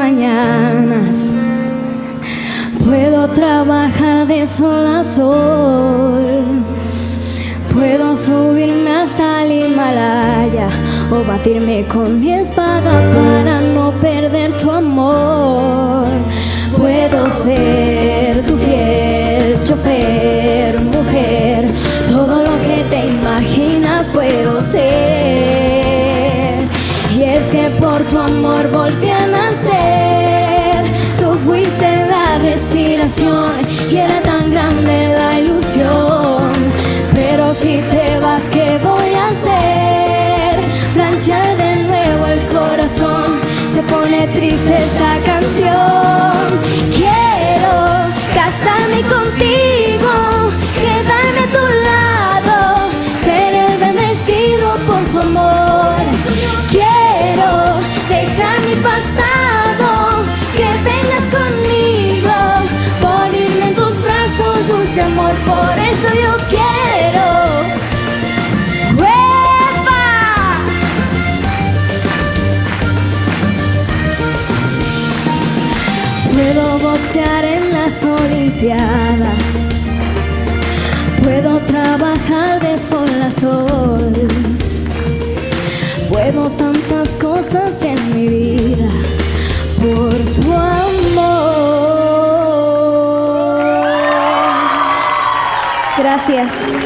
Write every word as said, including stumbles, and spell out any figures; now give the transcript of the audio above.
mañanas. Puedo trabajar de sol a sol. Puedo subirme hasta el Himalaya o batirme con mi espada para no perder tu amor. Puedo ser tu fiel chofer, mujer, todo lo que te imaginas puedo ser. Y es que por tu amor volví a nacer. Tú fuiste la respiración y era tan grande la ilusión. Pero si te vas, ¿qué voy a hacer? Planchar de nuevo el corazón, se pone triste esa canción. Quiero casarme contigo, quedarme a tu lado, ser el bendecido por tu amor. Quiero dejar mi pasado, que vengas conmigo, ponerme en tus brazos, dulce amor, por eso yo quiero. Puedo boxear en las olimpiadas, puedo trabajar de sol a sol, puedo tantas cosas en mi vida por tu amor. Gracias.